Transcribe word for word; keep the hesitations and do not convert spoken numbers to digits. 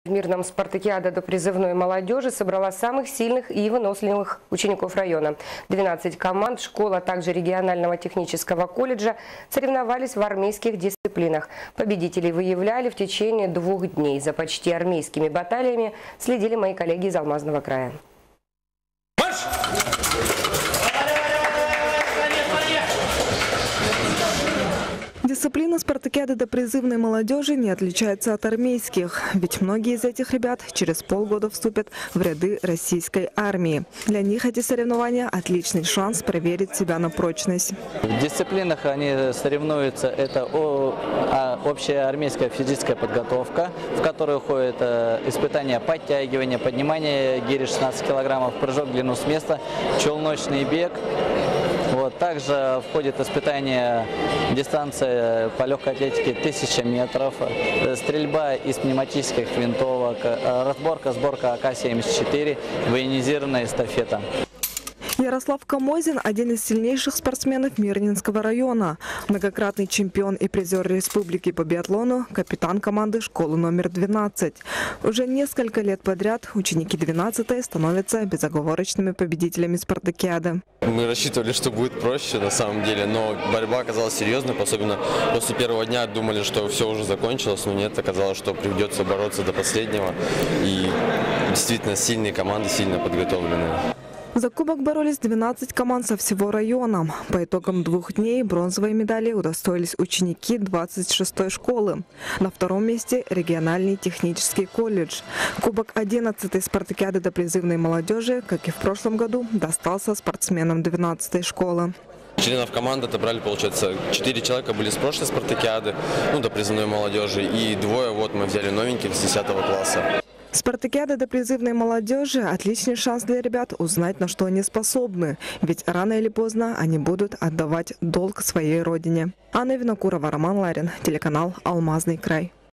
В мирном спартакиаде до призывной молодежи собрала самых сильных и выносливых учеников района. двенадцать команд школ, а также регионального технического колледжа соревновались в армейских дисциплинах. Победителей выявляли в течение двух дней. За почти армейскими баталиями следили мои коллеги из Алмазного края. Дисциплина спартакиады до призывной молодежи не отличается от армейских, ведь многие из этих ребят через полгода вступят в ряды российской армии. Для них эти соревнования – отличный шанс проверить себя на прочность. В дисциплинах они соревнуются, это общая армейская физическая подготовка, в которую входит испытания подтягивания, поднимание гири шестнадцать килограммов, прыжок в длину с места, челночный бег. Вот. Также входит испытание дистанции по легкой атлетике тысяча метров, стрельба из пневматических винтовок, разборка, сборка А К семьдесят четыре, военизированная эстафета. Ярослав Камозин – один из сильнейших спортсменов Мирнинского района. Многократный чемпион и призер республики по биатлону, капитан команды школы номер двенадцать. Уже несколько лет подряд ученики двенадцатой становятся безоговорочными победителями спартакиады. Мы рассчитывали, что будет проще на самом деле, но борьба оказалась серьезной. Особенно после первого дня думали, что все уже закончилось, но нет, оказалось, что придется бороться до последнего. И действительно сильные команды, сильно подготовленные. За кубок боролись двенадцать команд со всего района. По итогам двух дней бронзовые медали удостоились ученики двадцать шестой школы. На втором месте – региональный технический колледж. Кубок одиннадцатой спартакиады до призывной молодежи, как и в прошлом году, достался спортсменам двенадцатой школы. Членов команды отобрали, получается, четыре человека были с прошлой спартакиады, ну, до призывной молодежи, и двое вот мы взяли новеньких с десятого класса. Спартакиада до призывной молодежи – отличный шанс для ребят узнать, на что они способны. Ведь рано или поздно они будут отдавать долг своей родине. Анна Винокурова, Роман Ларин, телеканал «Алмазный край».